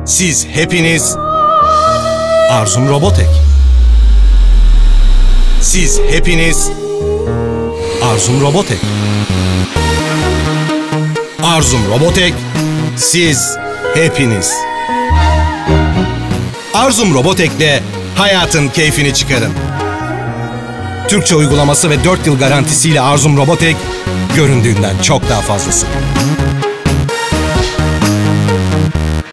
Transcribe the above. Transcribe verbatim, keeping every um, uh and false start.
Siz hepiniz Arzum Robotek. Siz hepiniz Arzum Robotek. Arzum Robotek, siz hepiniz. Arzum Robotek'le hayatın keyfini çıkarın. Türkçe uygulaması ve dört yıl garantisiyle Arzum Robotek, göründüğünden çok daha fazlası.